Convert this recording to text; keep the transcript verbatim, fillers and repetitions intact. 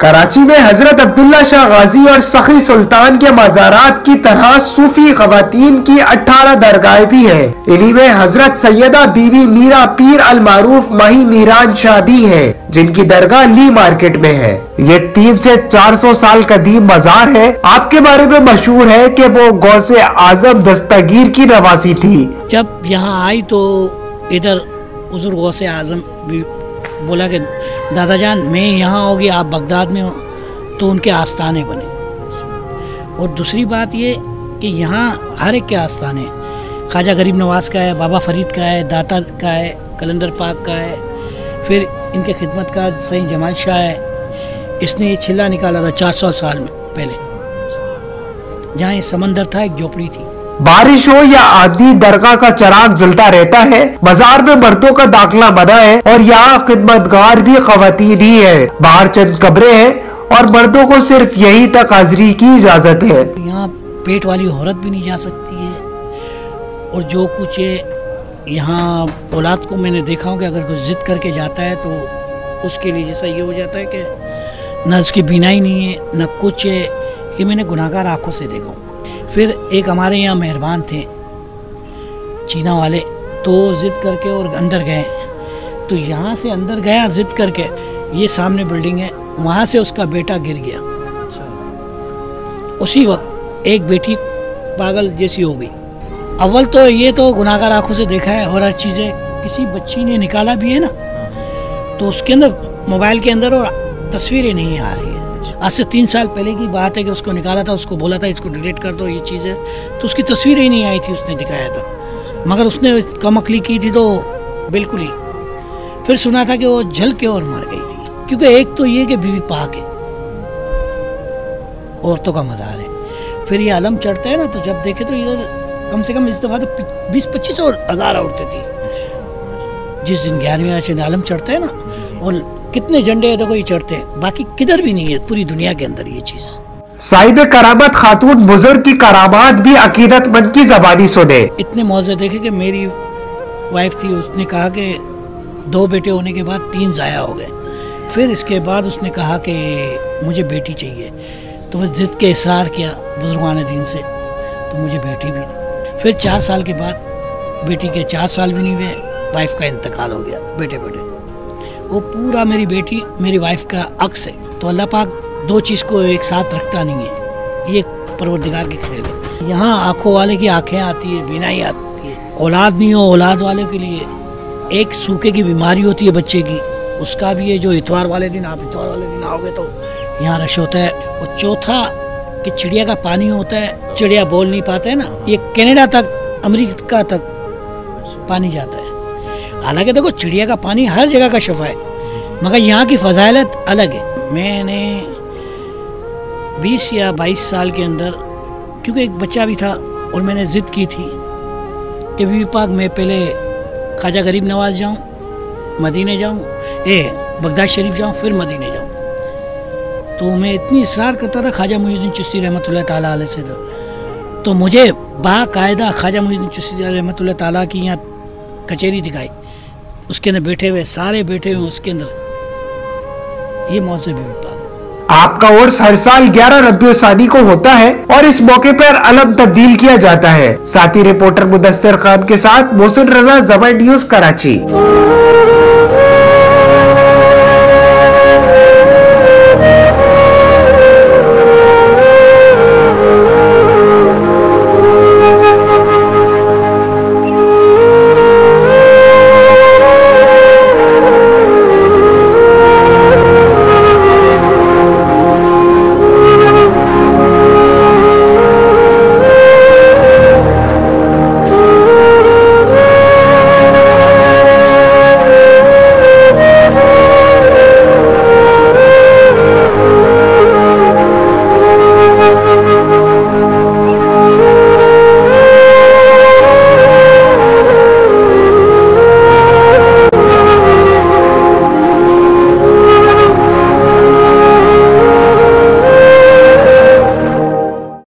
कराची में हजरत अब्दुल्ला शाह गाजी और सखी सुल्तान के मज़ारात की तरह सूफी ख़वातीन की अठारह दरगाहें भी है। इन्हीं में हजरत सैयदा बीबी मीरा पीर अल मारूफ माही मीरान शाह भी है, जिनकी दरगाह ली मार्केट में है। ये तीन से चार सौ साल कदीम मजार है। आपके बारे में मशहूर है कि वो गौसे आजम दस्तगीर की नवासी थी। जब यहाँ आई तो इधर हुजूर गौसे आजम भी बोला कि दादा जान मैं यहाँ होगी, आप बगदाद में हो, तो उनके आस्थाने बने। और दूसरी बात ये कि यहाँ हर एक के आस्थाने, ख्वाजा गरीब नवाज का है, बाबा फरीद का है, दाता का है, कलंदर पाक का है, फिर इनके खिदमत का सईद जमाल शाह है। इसने ये छिल्ला निकाला था चार सौ साल में पहले, जहाँ ये समंदर था, एक झोपड़ी थी। बारिश हो या आंधी, दरगाह का चराग जलता रहता है। मजार में मर्दों का दाखिला मना है और यहाँ खिदमतगार भी खवातीन ही है। बाहर चंद कब्रें हैं और मर्दों को सिर्फ यही तक हाजिरी की इजाजत है। यहाँ पेट वाली औरत भी नहीं जा सकती है। और जो कुछ है यहाँ औलाद को मैंने देखा हूँ कि अगर कुछ जिद करके जाता है तो उसके लिए जैसा ये हो जाता है कि न उसकी बीनाई नहीं है न कुछ है। ये मैंने गुनाहगार आंखों से देखा हूँ। फिर एक हमारे यहाँ मेहरबान थे चीना वाले, तो जिद करके और अंदर गए। तो यहाँ से अंदर गया जिद करके, ये सामने बिल्डिंग है, वहाँ से उसका बेटा गिर गया। उसी वक्त एक बेटी पागल जैसी हो गई। अव्वल तो ये तो गुनाहगार आंखों से देखा है और हर चीज़ें किसी बच्ची ने निकाला भी है ना, तो उसके अंदर मोबाइल के अंदर और तस्वीरें नहीं आ रही है। आज से तीन साल पहले की बात है कि उसको निकाला था, उसको बोला था इसको डिलीट कर दो ये चीज़ है, तो उसकी तस्वीर ही नहीं आई थी, उसने दिखाया था। मगर उसने कमअक्ली की थी तो बिल्कुल ही। फिर सुना था कि वो जल के और मर गई थी। क्योंकि एक तो ये कि बीवी पाक है, औरतों का मज़ार है। फिर ये अलम चढ़ता है ना, तो जब देखे तो इधर कम से कम इस दफ़ा तो बीस पच्चीस और हज़ार औरतें थी। जिस दिन ग्यारहवीं आशिक आलम चढ़ते हैं ना, और कितने झंडे है देखो ये चढ़ते हैं, बाकी किधर भी नहीं है पूरी दुनिया के अंदर ये चीज। साहिब करामत खातून बुजुर्ग की करामात भी अकीदतमंद की ज़बानी सुने। इतने मौजे देखे कि मेरी वाइफ थी, उसने कहा कि दो बेटे होने के बाद तीन ज़ाया हो गए। फिर इसके बाद उसने कहा कि मुझे बेटी चाहिए, तो वह जिद के इसरार किया बुजुर्गान दीन से, तो मुझे बेटी भी नहीं। फिर चार साल के बाद बेटी के चार साल भी नहीं हुए, वाइफ का इंतकाल हो गया बेटे बेटे। वो पूरा मेरी बेटी मेरी वाइफ का अक्स है। तो अल्लाह पाक दो चीज़ को एक साथ रखता नहीं है, ये परवरदिगार की खेल है। यहाँ आँखों वाले की आँखें आती है, बीनाई आती है। औलाद नहीं हो, औलाद वाले के लिए एक सूखे की बीमारी होती है बच्चे की, उसका भी है। जो इतवार वाले दिन आप इतवार वाले दिन आओगे तो यहाँ रश होता है। और चौथा कि चिड़िया का पानी होता है, चिड़िया बोल नहीं पाते है ना, ये कनाडा तक अमेरिका तक पानी जाता है। हालांकि देखो चिड़िया का पानी हर जगह का शफा है, मगर यहाँ की फजाइलत अलग है। मैंने बीस या बाईस साल के अंदर, क्योंकि एक बच्चा भी था और मैंने ज़िद की थी कि बीबी पाक मैं पहले ख्वाजा गरीब नवाज जाऊँ, मदीने जाऊँ, ए बगदाद शरीफ जाऊँ, फिर मदीने जाऊँ। तो मैं इतनी इसरार करता था ख्वाजा मुईनुद्दीन चिश्ती रहमतुल्लाह ताला अलैह से, तो मुझे बाकायदा ख्वाजा मुईनुद्दीन चिश्ती रहमतुल्लाह ताला की यहाँ कचहरी दिखाई, उसके अंदर बैठे हुए सारे बैठे हुए उसके अंदर ये मौजे बीबी पाक। आपका उर्स हर साल ग्यारह रबीउल सानी को होता है और इस मौके पर अलम तब्दील किया जाता है। साथी रिपोर्टर मुदस्सिर खान के साथ मोहसिन रजा, ज़मान न्यूज़, कराची।